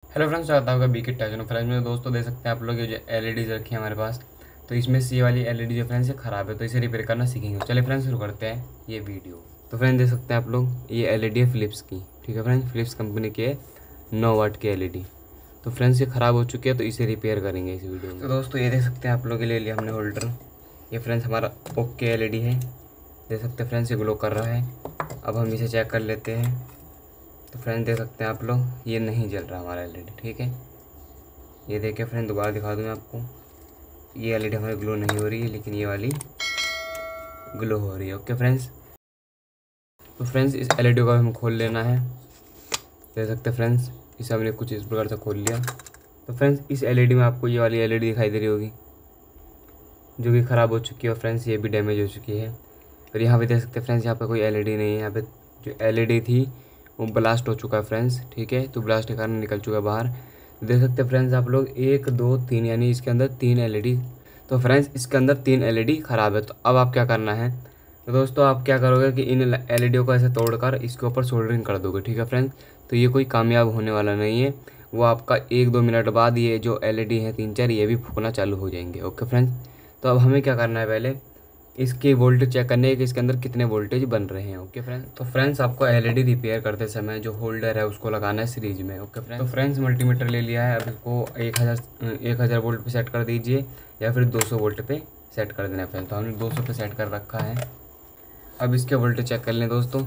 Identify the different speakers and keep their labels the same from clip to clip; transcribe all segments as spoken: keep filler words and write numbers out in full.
Speaker 1: Hello friends, स्वागत है आपका बीके टेक्नो फ्रेंड्स में। दोस्तों देख सकते हैं आप लोग ये जो एलईडीज रखी है हमारे पास, तो इसमें से ये वाली एलईडी जो फ्रेंड्स ये ख़राब है, तो इसे रिपेयर करना सीखेंगे। चलिए फ्रेंड्स शुरू करते हैं ये वीडियो। तो फ्रेंड्स देख सकते हैं आप लोग ये एलईडी है फिलिप्स की। ठीक है फ्रेंड्स, फिलिप्स कंपनी की है, नौ वाट की एलईडी। तो फ्रेंड्स ये ख़राब हो चुकी है, तो इसे रिपेयर करेंगे इस वीडियो में। तो दोस्तों ये देख सकते हैं आप लोग, ले लिया हमने होल्डर। ये फ्रेंड्स हमारा ओके एलईडी है, देख सकते हैं फ्रेंड्स ये ग्लो कर रहा है। अब हम इसे चेक कर लेते हैं। तो फ्रेंड्स देख सकते हैं आप लोग, ये नहीं जल रहा हमारा एलईडी। ठीक है, ये देखिए फ्रेंड, दोबारा दिखा दूँ मैं आपको। ये एलईडी हमारी ग्लो नहीं हो रही है, लेकिन ये वाली ग्लो हो रही है। ओके फ्रेंड्स, तो फ्रेंड्स इस एलईडी को हमें खोल लेना है। देख सकते हैं फ्रेंड्स, इसे हमने कुछ इस प्रकार से खोल लिया। तो फ्रेंड्स इस एलईडी में आपको ये वाली एलईडी दिखाई दे रही होगी, जो कि ख़राब हो चुकी है। और फ्रेंड्स ये भी डैमेज हो चुकी है। और यहाँ पे देख सकते हैं फ्रेंड्स, यहाँ पे कोई एलईडी नहीं है। यहाँ पे जो एलईडी थी वो ब्लास्ट हो चुका है फ्रेंड्स। ठीक है, तो ब्लास्ट के कारण निकल चुका है बाहर। देख सकते हैं फ्रेंड्स आप लोग, एक दो तीन, यानी इसके अंदर तीन एलईडी। तो फ्रेंड्स इसके अंदर तीन एलईडी ख़राब है। तो अब आप क्या करना है, तो दोस्तों आप क्या करोगे कि इन एलईडी को ऐसे तोड़कर इसके ऊपर सोल्डरिंग कर दोगे। ठीक है फ्रेंड्स, तो ये कोई कामयाब होने वाला नहीं है। वो आपका एक दो मिनट बाद ये जो एलईडी है तीन चार, ये भी फूकना चालू हो जाएंगे। ओके फ्रेंड्स, तो अब हमें क्या करना है, पहले इसके वोल्टेज चेक करने हैं कि इसके अंदर कितने वोल्टेज बन रहे हैं। ओके फ्रेंड्स, तो फ्रेंड्स आपको एलईडी रिपेयर करते समय जो होल्डर है उसको लगाना है सीरीज में। ओके फ्रेंड्स, तो फ्रेंड्स मल्टीमीटर ले लिया है। अब इसको एक हज़ार एक हज़ार वोल्ट पे सेट कर दीजिए, या फिर दो सौ वोल्ट पे सेट कर देना है फ्रेंड्स। तो हमने दो सौ पे सेट कर रखा है। अब इसके वोल्टेज चेक कर लें दोस्तों।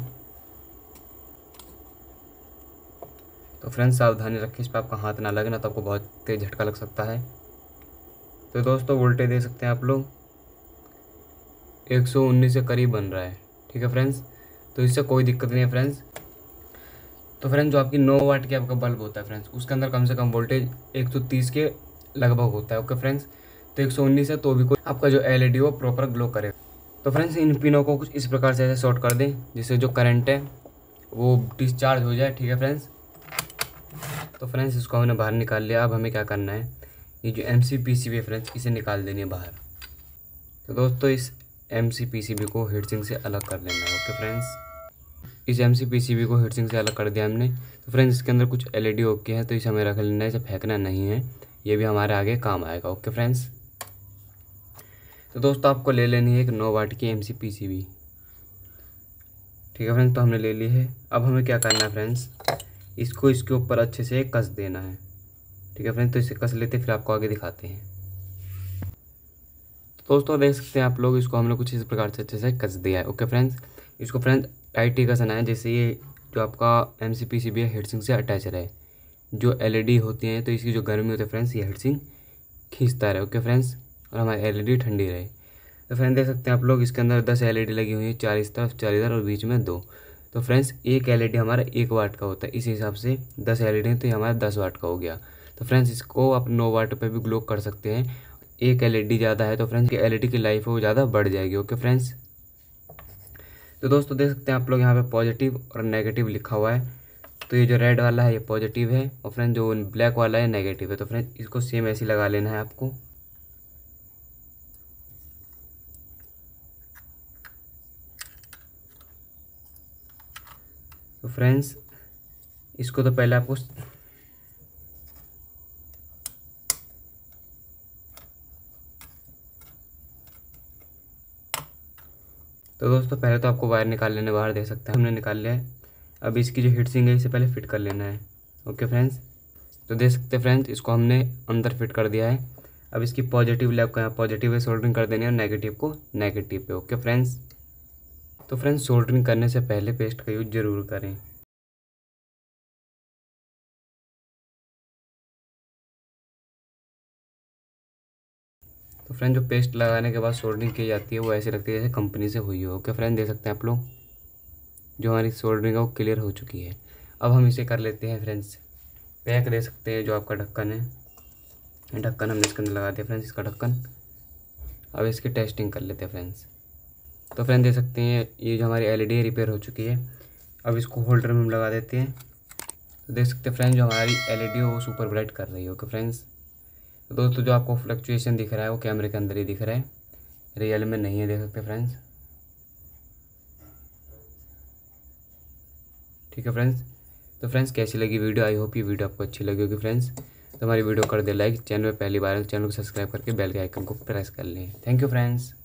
Speaker 1: तो फ्रेंड्स सावधानी रखें, इस पर आपका हाथ ना लगे, ना तो आपको बहुत तेज झटका लग सकता है। तो दोस्तों वोल्टेज दे सकते हैं आप लोग, एक सौ उन्नीस के करीब बन रहा है। ठीक है फ्रेंड्स, तो इससे कोई दिक्कत नहीं है फ्रेंड्स। तो फ्रेंड्स जो आपकी नौ वाट की आपका बल्ब होता है फ्रेंड्स, उसके अंदर कम से कम वोल्टेज एक सौ तीस के लगभग होता है। ओके फ्रेंड्स, तो एक सौ उन्नीस है तो भी कोई आपका जो एलईडी वो प्रॉपर ग्लो करेगा। तो फ्रेंड्स इन पिनों को कुछ इस प्रकार से ऐसे शॉर्ट कर दें, जिससे जो करंट है वो डिस्चार्ज हो जाए। ठीक है फ्रेंड्स, तो फ्रेंड्स इसको हमने बाहर निकाल लिया। अब हमें क्या करना है, ये जो M C P C B है फ्रेंड्स, इसे निकाल देनी है बाहर। तो दोस्तों इस M C P C B को हीटसिंक से अलग कर लेना है। ओके फ्रेंड्स, इस M C P C B को हीटसिंक से अलग कर दिया हमने। तो फ्रेंड्स इसके अंदर कुछ एल ई डी ओके है, तो इसे हमें रख लेना है, इसे फेंकना नहीं है, ये भी हमारे आगे काम आएगा। ओके फ्रेंड्स, तो दोस्तों आपको ले लेनी है एक नौ वाट की M C P C B. ठीक है फ्रेंड्स, तो हमने ले ली है। अब हमें क्या करना है फ्रेंड्स, इसको इसके ऊपर अच्छे से कस देना है। ठीक है फ्रेंड्स, तो इसे कस लेते फिर आपको आगे दिखाते हैं। तो दोस्तों देख सकते हैं आप लोग, इसको हमने कुछ इस प्रकार से अच्छे से कस दिया है। ओके फ्रेंड्स, इसको फ्रेंड्स टाइट ही कसना है, जैसे ये जो आपका M C P C B है हीटसिंक से अटैच रहे। जो एल ई डी होती हैं तो इसकी जो गर्मी होती है फ्रेंड्स, ये हीटसिंक खींचता रहे। ओके फ्रेंड्स, और हमारी एल ई डी ठंडी रहे। तो फ्रेंड्स देख सकते हैं आप लोग, इसके अंदर दस एल ई डी लगी हुई है, चार इस तरफ चार इधर और बीच में दो। तो फ्रेंड्स एक एल ई डी हमारा एक वाट का होता है, इस हिसाब से दस एल ई डी है तो ये हमारा दस वाट का हो गया। तो फ्रेंड्स इसको आप नौ वाट पे भी ग्लो कर सकते हैं। एक एलईडी ज़्यादा है तो फ्रेंड्स एलईडी की लाइफ है वो ज़्यादा बढ़ जाएगी। ओके फ्रेंड्स, तो दोस्तों देख सकते हैं आप लोग, यहाँ पे पॉजिटिव और नेगेटिव लिखा हुआ है। तो ये जो रेड वाला है ये पॉजिटिव है, और फ्रेंड जो ब्लैक वाला है नेगेटिव है। तो फ्रेंड इसको सेम ऐसे लगा लेना है आपको। तो फ्रेंड्स इसको तो पहले आपको तो दोस्तों पहले तो आपको वायर निकाल लेने बाहर, देख सकते हैं हमने निकाल लिया है। अब इसकी जो हीटसिंक है इसे पहले फिट कर लेना है। ओके फ्रेंड्स, तो देख सकते हैं फ्रेंड्स, इसको हमने अंदर फिट कर दिया है। अब इसकी पॉजिटिव लैब का यहाँ पॉजिटिव है सोल्डरिंग कर देनी है, और नेगेटिव को नेगेटिव पे। ओके फ्रेंड्स, तो फ्रेंड्स सोल्डरिंग करने से पहले पेस्ट का यूज जरूर करें। तो फ्रेंड जो पेस्ट लगाने के बाद सोल्डरिंग की जाती है वो ऐसे लगती है जैसे कंपनी से हुई हो। ओके फ्रेंड, देख सकते हैं आप लोग, जो हमारी सोल्डरिंग है वो क्लियर हो चुकी है। अब हम इसे कर लेते हैं फ्रेंड्स पैक। दे सकते हैं जो आपका ढक्कन है, ढक्कन हमने इसके अंदर लगा दिया फ्रेंड्स, इसका ढक्कन। अब इसकी टेस्टिंग कर लेते हैं फ्रेंड्स। तो फ्रेंड देख सकते हैं ये जो हमारी एल ई डी रिपेयर हो चुकी है। अब इसको होल्डर में हम लगा देते हैं। तो देख सकते हैं फ्रेंड जो हमारी एल ई डी है वो सुपर ब्राइट कर रही है। ओके फ्रेंड्स, तो दोस्तों जो आपको फ्लक्चुएशन दिख रहा है वो कैमरे के अंदर ही दिख रहा है, रियल में नहीं है, देख सकते हैं फ्रेंड्स। ठीक है फ्रेंड्स, तो फ्रेंड्स कैसी लगी वीडियो, आई होप ये वीडियो आपको अच्छी लगी होगी फ्रेंड्स। तो हमारी वीडियो कर दे लाइक, चैनल में पहली बार है तो चैनल को सब्सक्राइब करके बेल के आइकन को प्रेस कर लें। Thank you friends.